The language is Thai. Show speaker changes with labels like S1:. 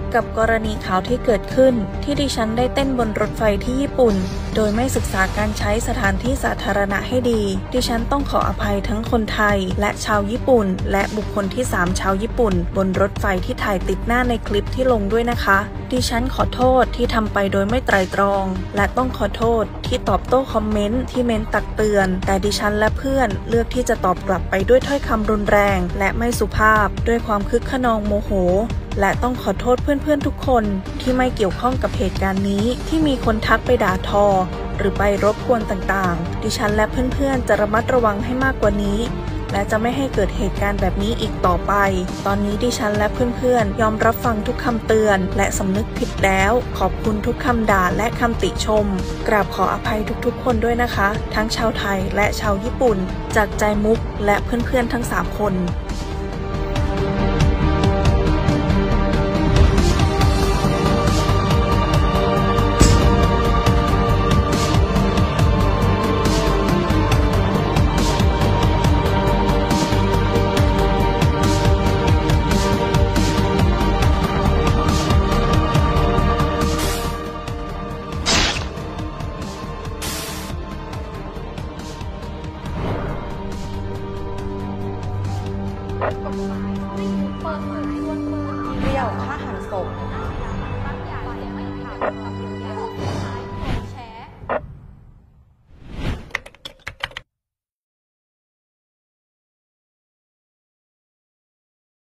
S1: กับกรณีข่าวที่เกิดขึ้นที่ดิฉันได้เต้นบนรถไฟที่ญี่ปุ่นโดยไม่ศึกษาการใช้สถานที่สาธารณะให้ดีดิฉันต้องขออภัยทั้งคนไทยและชาวญี่ปุ่นและบุคคลที่3ชาวญี่ปุ่นบนรถไฟที่ถ่ายติดหน้าในคลิปที่ลงด้วยนะคะดิฉันขอโทษที่ทำไปโดยไม่ไตร่ตรองและต้องขอโทษที่ตอบโต้คอมเมนต์ที่เม้นตักเตือนแต่ดิฉันและเพื่อนเลือกที่จะตอบกลับไปด้วยถ้อยคำรุนแรงและไม่สุภาพด้วยความคึกคะนองโมโหและต้องขอโทษเพื่อนๆทุกคนที่ไม่เกี่ยวข้องกับเหตุการณ์นี้ที่มีคนทักไปด่าทอหรือไปรบกวนต่างๆดิฉันและเพื่อนๆจะระมัดระวังให้มากกว่านี้และจะไม่ให้เกิดเหตุการณ์แบบนี้อีกต่อไปตอนนี้ดิฉันและเพื่อนๆยอมรับฟังทุกคำเตือนและสำนึกผิดแล้วขอบคุณทุกคำด่าและคำติชมกราบขออภัยทุกๆคนด้วยนะคะทั้งชาวไทยและชาวญี่ปุ่นจากใจมุกและเพื่อนๆทั้ง3คน
S2: กฎหมายเขาไม่เปิดเผยตัวตน
S1: เรียวฆ่าหันศพ